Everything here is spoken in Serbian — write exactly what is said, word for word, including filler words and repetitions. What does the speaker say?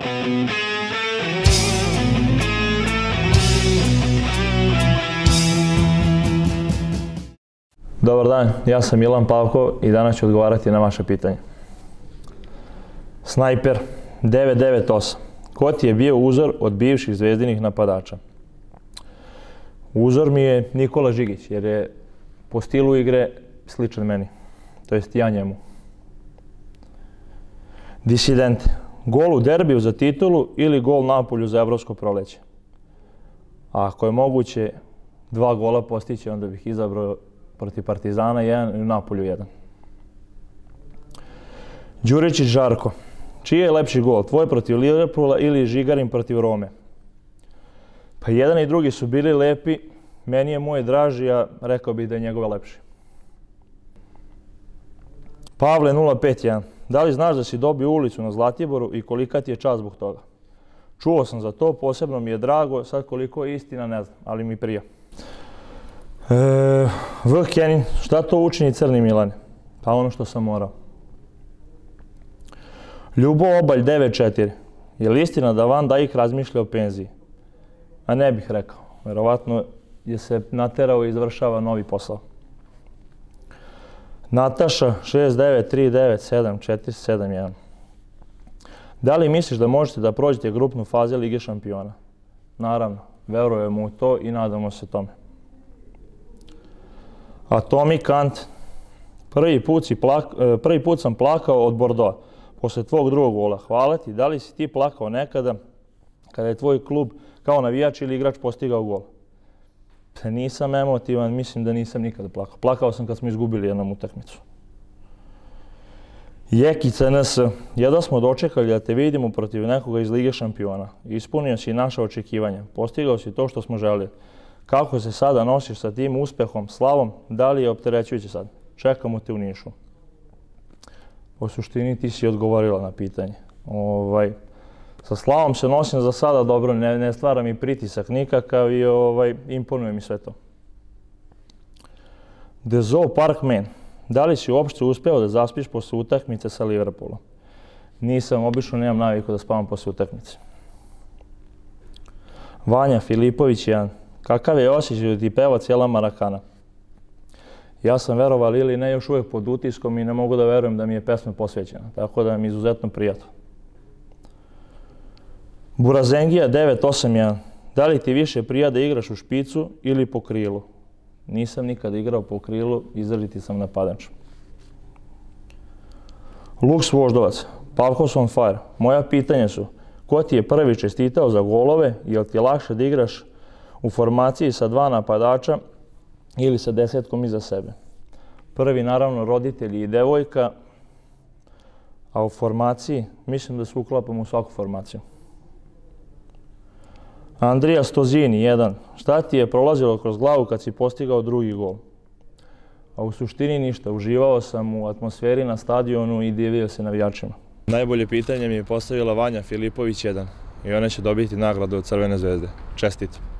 Dobar dan, ja sam Milan Pavkov i danas ću odgovarati na vaše pitanje. Snajper devet devet osam. Ko ti je bio uzor od bivših zvezdinih napadača? Uzor mi je Nikola Žigić, jer je po stilu igre sličan meni. To jest ja njemu. Disident. Gol u derbiju za titulu ili gol Napolju za evropsko proleće? A ako je moguće dva gola postići, onda bih izabrao protiv Partizana jedan i u Napolju jedan. Đuričić Žarko. Čiji je lepši gol? Tvoj protiv Liverpoola ili Žigarin protiv Rome? Pa jedan i drugi su bili lepi. Meni je moj draži, a rekao bih da je njegove lepši. Pavle nula pet jedan. Da li znaš da si dobio ulicu na Zlatiboru i kolika ti je čast zbog toga? Čuo sam za to, posebno mi je drago, sad koliko je istina ne znam, ali mi prija. E, V. Kenin, šta to učini Crni Milane? Pa ono što sam morao. Ljubo Obalj devet četiri. Je li istina da Van Dijk razmišlja o penziji? A ne bih rekao. Verovatno je se naterao i izvršava novi posao. Nataša šest devet tri devet sedam četiri sedam jedan. Da li misliš da možete da prođete grupnu fazu Lige šampiona? Naravno, verujemo u to i nadamo se tome. Atomic Kant. Prvi put, si plak, prvi put sam plakao od Bordeaux posle tvog drugog gola. Hvala ti. Da li si ti plakao nekada kada je tvoj klub kao navijač ili igrač postigao gol? Pa nisam emotivan, mislim da nisam nikada plakao. Plakao sam kad smo izgubili jednom utakmicu. Jeki C N S. Jedva smo dočekali da te vidimo protiv nekoga iz Lige šampiona. Ispunio si naša očekivanja. Postigao si to što smo želeli. Kako se sada nosiš sa tim uspehom, slavom? Da li je opterećujuće sad? Čekamo te u Nišu. U suštini ti si odgovorila na pitanje. Ovaj, sa slavom se nosim za sada dobro, ne, ne stvara mi pritisak nikakav i ovaj, imponuje mi sve to. Dezo Parkman. Da li si uopšte uspeo da zaspiš posle utakmice sa Liverpoolom? Nisam, obično nemam naviku da spavam posle utakmice. Vanja Filipović jedan. Kakav je osjećaj da ti peva cijela Marakana? Ja sam, verovali ili ne, još uvijek pod utiskom i ne mogu da verujem da mi je pesma posvećena, tako da mi je izuzetno prijatno. Burazengija devet osam jedan. Da li ti više prija da igraš u špicu ili po krilu? Nisam nikada igrao po krilu, izraziti sam napadač. Luks Voždovac. Pavkov's on fire. Moja pitanja su, ko ti je prvi čestitao za golove, je li ti je lakše da igraš u formaciji sa dva napadača ili sa desetkom iza sebe? Prvi, naravno, roditelji i devojka, a u formaciji mislim da se uklapam u svaku formaciju. Andrija Stozini, jedan. Šta ti je prolazilo kroz glavu kad si postigao drugi gol? A u suštini ništa. Uživao sam u atmosferi na stadionu i divio se navijačima. Najbolje pitanje mi je postavila Vanja Filipović jedan i ona će dobiti nagradu od Crvene zvezde. Čestito.